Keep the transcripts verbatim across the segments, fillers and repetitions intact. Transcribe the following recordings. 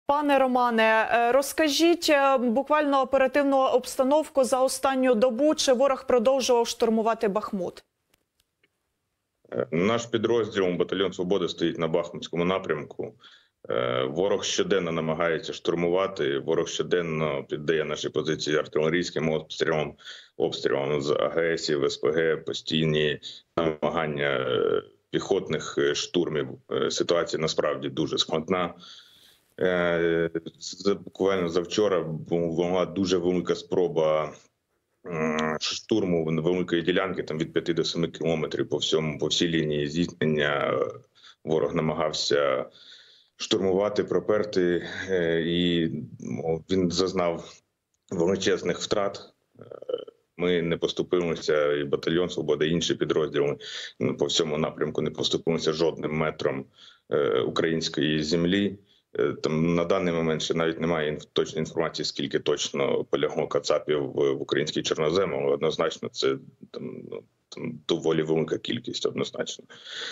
Пане Романе, розкажіть буквально оперативну обстановку за останню добу. Чи ворог продовжував штурмувати Бахмут? Наш підрозділ «Батальйон Свободи» стоїть на Бахмутському напрямку. Ворог щоденно намагається штурмувати, ворог щоденно піддає наші позиції артилерійським обстрілам, обстрілам з АГСів, ес пе ге, постійні намагання піхотних штурмів. Ситуація насправді дуже складна. Буквально завчора була дуже велика спроба штурму великої ділянки, там від п'яти до семи кілометрів по всьому, по всій лінії зіткнення. Ворог намагався штурмувати, проперти, і він зазнав величезних втрат. Ми не поступилися, і батальйон «Свобода», і інші підрозділи по всьому напрямку не поступилися жодним метром української землі. Там на даний момент ще навіть немає точної інформації, скільки точно полягло кацапів в український чорнозем, але однозначно це там, ну, там доволі велика кількість, однозначно.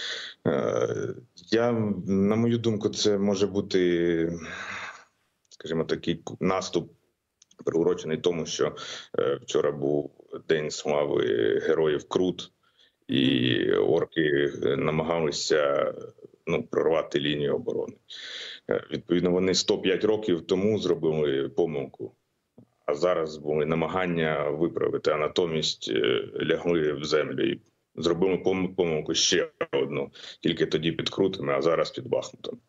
Я, на мою думку, це може бути, скажімо, такий наступ, приурочений тому, що вчора був День слави героїв Крут, і орки намагалися ну, прорвати лінію оборони. Відповідно, вони сто п'ять років тому зробили помилку, а зараз були намагання виправити, а натомість лягли в землю і зробили помилку ще одну, тільки тоді під Крутами, а зараз під Бахмутом.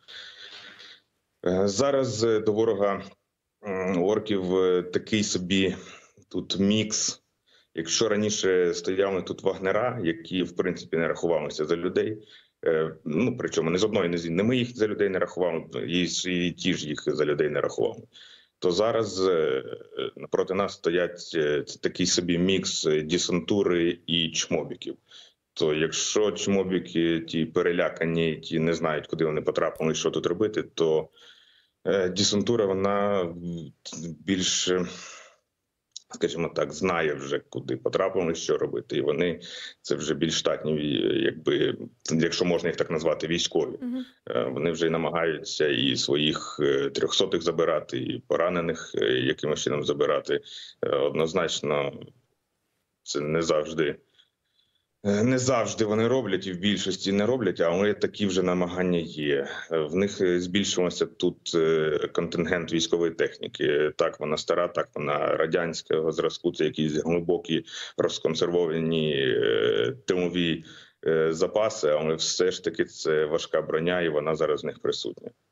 Зараз до ворога орків такий собі тут мікс. Якщо раніше стояли тут вагнера, які, в принципі, не рахувалися за людей, ну, причому не з одної, не з іншої, не ми їх за людей не рахували, і, і ті ж їх за людей не рахували, то зараз напроти нас стоять такий собі мікс десантури і чмобіків. То якщо чмобіки, ті перелякані, ті не знають, куди вони потрапили, що тут робити, то десантура, вона більш, скажімо так, знає вже, куди потрапили, що робити. І вони, це вже більш штатні, якби, якщо можна їх так назвати, військові. Uh-huh. Вони вже намагаються і своїх трьохсотих забирати, і поранених якимось чином забирати. Однозначно, це не завжди, не завжди вони роблять, і в більшості не роблять, але такі вже намагання є. В них збільшилося тут контингент військової техніки. Так, вона стара, так, вона радянського зразку, це якісь глибокі розконсервовані тилові запаси, але все ж таки це важка броня, і вона зараз в них присутня.